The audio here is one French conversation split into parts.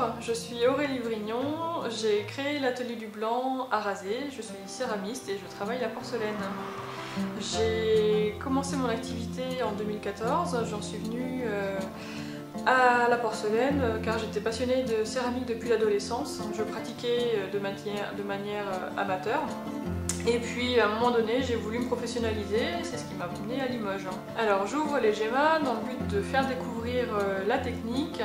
je suis Aurélie Vrignon, j'ai créé l'atelier du blanc à Razé, je suis céramiste et je travaille la porcelaine. J'ai commencé mon activité en 2014, j'en suis venue à la porcelaine car j'étais passionnée de céramique depuis l'adolescence. Je pratiquais de manière amateur. Et puis à un moment donné, j'ai voulu me professionnaliser, c'est ce qui m'a amenée à Limoges. Alors j'ouvre les GEMA dans le but de faire découvrir la technique,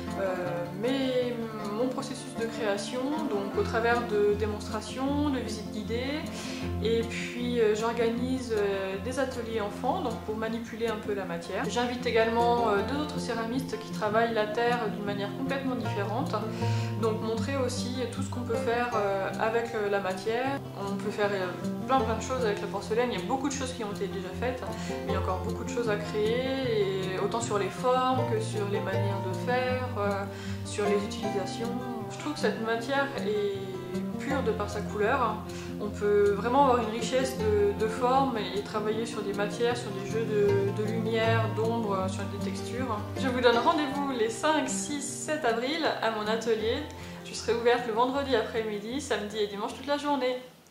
mon processus de création, donc au travers de démonstrations, de visites guidées, et puis j'organise des ateliers enfants donc pour manipuler un peu la matière. J'invite également deux autres céramistes qui travaillent la terre d'une manière complètement différente, donc montrer aussi tout ce qu'on peut faire avec la matière. On peut faire plein de choses avec la porcelaine, il y a beaucoup de choses qui ont été déjà faites, mais il y a encore beaucoup de choses à créer, et autant sur les formes que sur les manières de faire, sur les utilisations. Je trouve que cette matière est pure de par sa couleur. On peut vraiment avoir une richesse de formes et travailler sur des matières, sur des jeux de lumière, d'ombre, sur des textures. Je vous donne rendez-vous les 5, 6, 7 avril à mon atelier. Je serai ouverte le vendredi après-midi, samedi et dimanche toute la journée.